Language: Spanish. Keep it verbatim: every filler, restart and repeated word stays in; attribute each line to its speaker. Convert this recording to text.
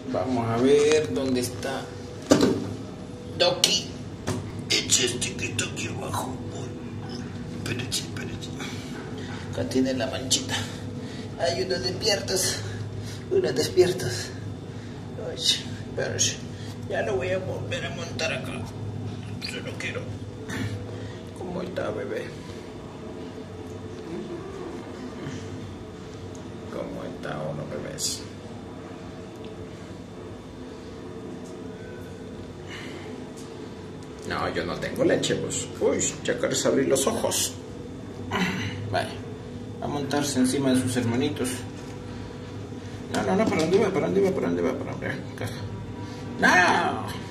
Speaker 1: Vamos a ver dónde está Doki. Echa este que está aquí abajo. Espérense, espérense. Acá tiene la manchita. Hay unos despiertos. Unos despiertos. Ay, espérense. Ya no voy a volver a montar acá. Solo quiero. ¿Cómo está, bebé? ¿Cómo está uno, bebés? No, yo no tengo leche, pues. Uy, ya quieres abrir los ojos. Vaya, a montarse encima de sus hermanitos. No, no, no, ¿para dónde va? ¿Para dónde va? ¿Para dónde va? ¿Para dónde va? No.